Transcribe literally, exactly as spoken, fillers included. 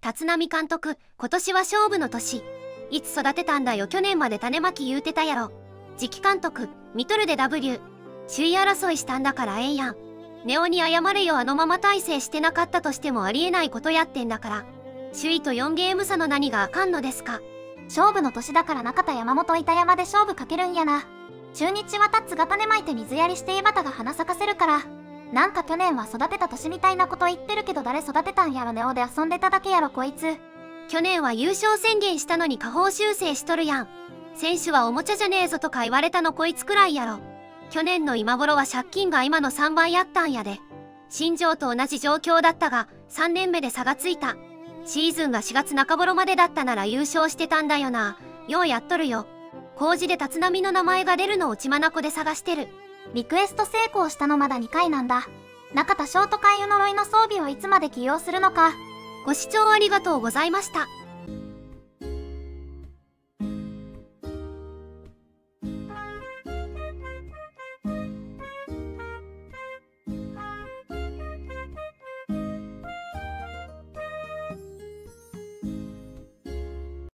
立浪監督、今年は勝負の年。いつ育てたんだよ、去年まで種まき言うてたやろ。次期監督、見とるで ダブリュー。首位争いしたんだからええやん。ネオに謝れよ、あのまま大成してなかったとしてもありえないことやってんだから。首位とよんゲーム差の何があかんのですか。 勝負の年だから中田山本板山で勝負かけるんやな。中日はタッツが種まいて水やりして井端が花咲かせるから。なんか去年は育てた年みたいなこと言ってるけど誰育てたんやろ。ネオで遊んでただけやろこいつ。 去年は優勝宣言したのに下方修正しとるやん。選手はおもちゃじゃねえぞとか言われたのこいつくらいやろ。去年の今頃は借金が今のさんばいやったんやで。新庄と同じ状況だったがさんねんめで差がついた。シーズンがしがつなか頃までだったなら優勝してたんだよな。ようやっとるよ。工事で立浪の名前が出るのを血眼で探してる。 リクエスト成功したのまだにかいなんだ。中田ショート界湯呪いの装備をいつまで起用するのか。 ご視聴ありがとうございました。